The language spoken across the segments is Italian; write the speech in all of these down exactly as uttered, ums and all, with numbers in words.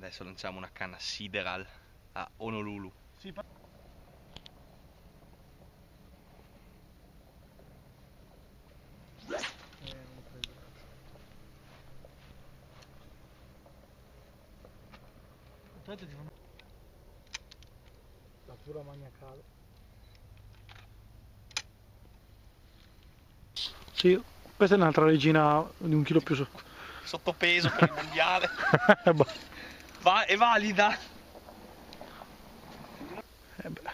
Adesso lanciamo una canna Sideral a Honolulu. Sì, cattura maniacale. Sì, questa è un'altra regina di un chilo più su. Sottopeso per il mondiale. Va, è valida. Eh beh.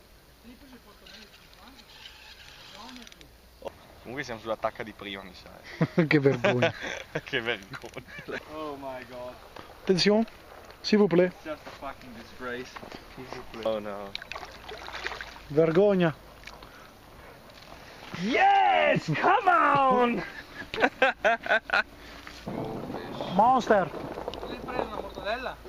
Comunque siamo sull'attacca di prima, mi sa. Che vergogna. Che vergogna. Oh my god. Attenzione, s'il vous plaît. It's just a fucking disgrace. Oh no. Vergogna. Yes! Come on! Monster. Hai preso una mortadella?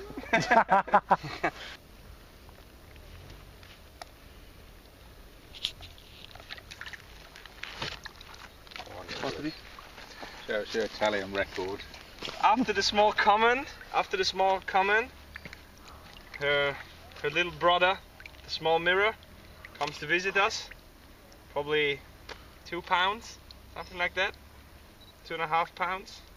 Show, show Italian record. After the small common, after the small common, her her little brother, the small mirror, comes to visit us. Probably two pounds, something like that. Two and a half pounds.